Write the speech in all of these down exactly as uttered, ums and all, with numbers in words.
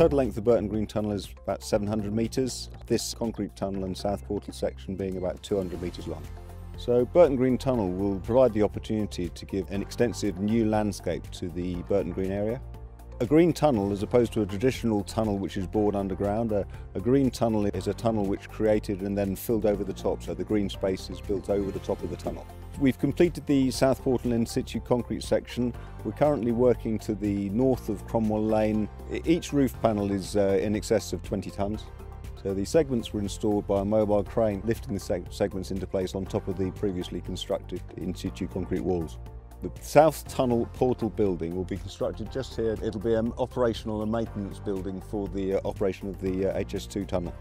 total length of Burton Green Tunnel is about seven hundred metres, this concrete tunnel and South Portal section being about two hundred metres long. So Burton Green Tunnel will provide the opportunity to give an extensive new landscape to the Burton Green area. A green tunnel, as opposed to a traditional tunnel which is bored underground, a, a green tunnel is a tunnel which created and then filled over the top, so the green space is built over the top of the tunnel. We've completed the South Portal in situ concrete section. We're currently working to the north of Cromwell Lane. Each roof panel is uh, in excess of twenty tonnes. So the segments were installed by a mobile crane, lifting the seg segments into place on top of the previously constructed in situ concrete walls. The South Tunnel Portal building will be constructed just here. It'll be an operational and maintenance building for the uh, operation of the uh, H S two tunnel.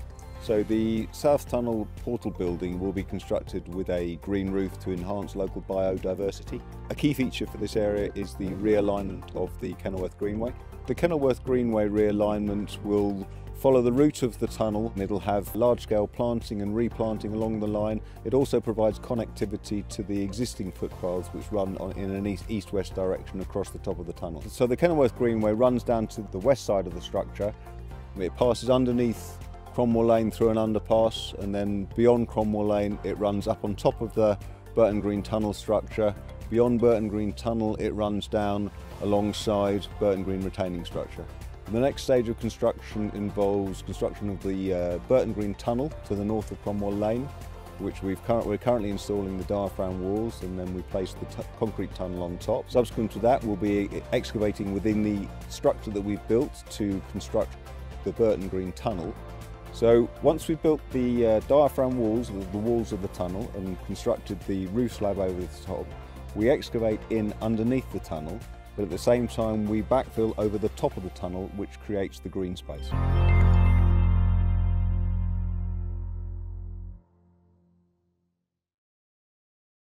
So the South Tunnel Portal building will be constructed with a green roof to enhance local biodiversity. A key feature for this area is the realignment of the Kenilworth Greenway. The Kenilworth Greenway realignment will follow the route of the tunnel, and it'll have large-scale planting and replanting along the line. It also provides connectivity to the existing footpaths which run on, in an east-west direction across the top of the tunnel. So the Kenilworth Greenway runs down to the west side of the structure. It passes underneath Cromwell Lane through an underpass, and then beyond Cromwell Lane it runs up on top of the Burton Green Tunnel structure. Beyond Burton Green Tunnel it runs down alongside Burton Green retaining structure. The next stage of construction involves construction of the uh, Burton Green Tunnel to the north of Cromwell Lane, which we've current, we're currently installing the diaphragm walls, and then we place the t concrete tunnel on top. Subsequent to that, we'll be excavating within the structure that we've built to construct the Burton Green Tunnel. So once we've built the uh, diaphragm walls, the walls of the tunnel, and constructed the roof slab over the top, we excavate in underneath the tunnel, but at the same time we backfill over the top of the tunnel, which creates the green space.